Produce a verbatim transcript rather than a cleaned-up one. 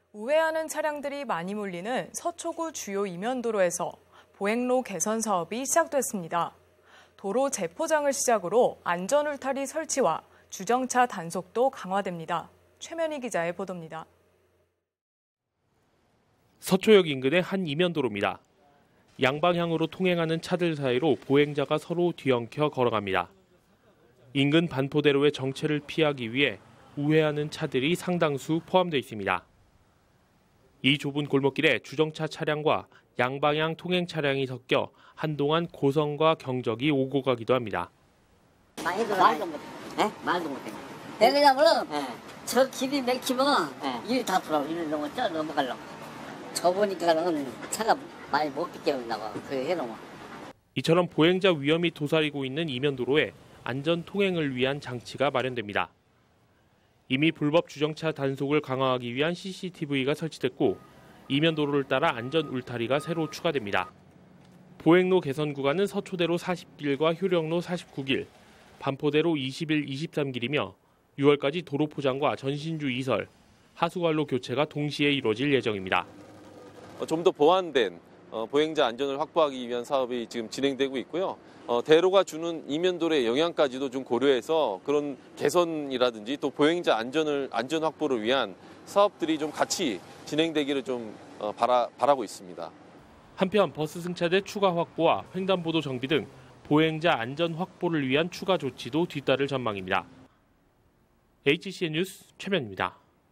우회하는 차량들이 많이 몰리는 서초구 주요 이면도로에서 보행로 개선 사업이 시작됐습니다. 도로 재포장을 시작으로 안전 울타리 설치와 주정차 단속도 강화됩니다. 최면희 기자의 보도입니다. 서초역 인근의 한 이면도로입니다. 양방향으로 통행하는 차들 사이로 보행자가 서로 뒤엉켜 걸어갑니다. 인근 반포대로의 정체를 피하기 위해 우회하는 차들이 상당수 포함되어 있습니다. 이 좁은 골목길에 주정차 차량과 양방향 통행 차량이 섞여 한동안 고성과 경적이 오고 가기도 합니다. 말도 못해. 네? 말도 못해. 왜냐면 네. 저 길이 막히면 네. 일이 다 돌아오. 일을 넘어 쪄 넘어가려고. 저 보니까는 차가 많이 못 비켜온다 봐. 그 해놓으면. 이처럼 보행자 위험이 도사리고 있는 이면도로에 안전 통행을 위한 장치가 마련됩니다. 이미 불법 주정차 단속을 강화하기 위한 씨씨티비가 설치됐고 이면도로를 따라 안전 울타리가 새로 추가됩니다. 보행로 개선 구간은 서초대로 사십 길과 효령로 사십구 길, 반포대로 이십 일, 이십삼 길이며 유월까지 도로 포장과 전신주 이설, 하수관로 교체가 동시에 이루어질 예정입니다. 좀 더 보완된 보행자 안전을 확보하기 위한 사업이 지금 진행되고 있고요. 대로가 주는 이면도로의 영향까지도 좀 고려해서 그런 개선이라든지 또 보행자 안전을 안전 확보를 위한 사업들이 좀 같이 진행되기를 좀 바라, 바라고 있습니다. 한편 버스 승차대 추가 확보와 횡단보도 정비 등 보행자 안전 확보를 위한 추가 조치도 뒤따를 전망입니다. 에이치씨엔 뉴스 최면입니다.